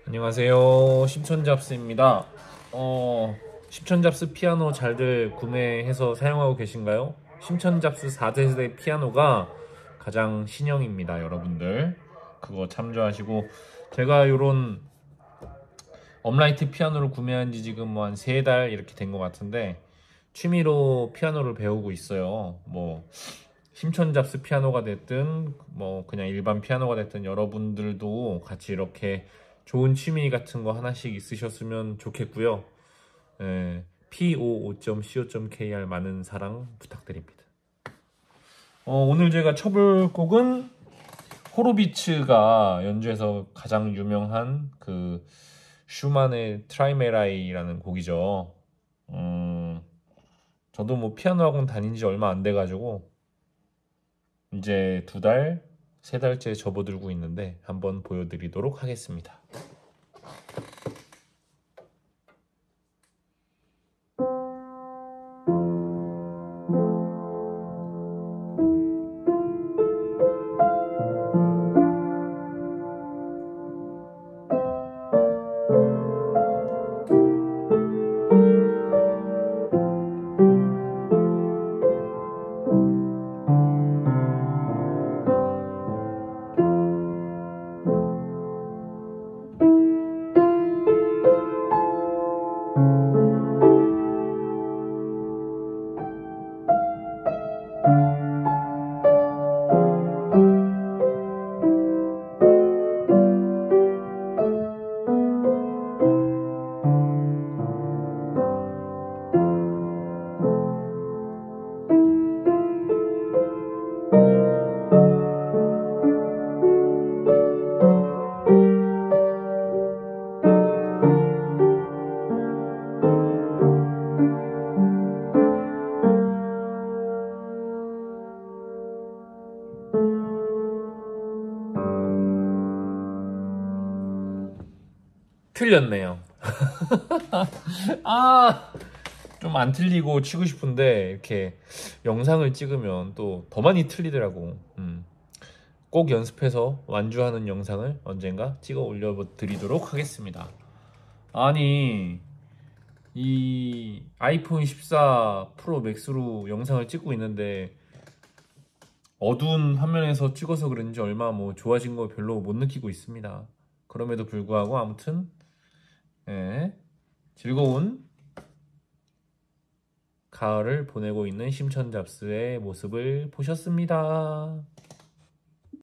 안녕하세요. 심천잡스입니다. 심천잡스 피아노 잘들 구매해서 사용하고 계신가요? 심천잡스 4세대 피아노가 가장 신형입니다, 여러분들. 그거 참조하시고, 제가 요런 업라이트 피아노를 구매한 지 지금 뭐 한 3달 이렇게 된 것 같은데, 취미로 피아노를 배우고 있어요. 뭐, 심천잡스 피아노가 됐든 뭐 그냥 일반 피아노가 됐든 여러분들도 같이 이렇게 좋은 취미 같은 거 하나씩 있으셨으면 좋겠고요. po5.co.kr 많은 사랑 부탁드립니다. 오늘 제가 쳐볼 곡은 호로비츠가 연주해서 가장 유명한 그 슈만의 트라이메라이라는 곡이죠. 저도 뭐 피아노 학원 다닌 지 얼마 안 돼가지고 이제 2달, 3달째 접어들고 있는데 한번 보여드리도록 하겠습니다. 틀렸네요. 좀 안 틀리고 치고 싶은데 이렇게 영상을 찍으면 또 더 많이 틀리더라고. 꼭 연습해서 완주하는 영상을 언젠가 찍어 올려드리도록 하겠습니다. 아니, 이 아이폰 14 프로 맥스로 영상을 찍고 있는데 어두운 화면에서 찍어서 그런지 얼마 뭐 좋아진 거 별로 못 느끼고 있습니다. 그럼에도 불구하고 아무튼 즐거운 가을을 보내고 있는 심천잡스의 모습을 보셨습니다.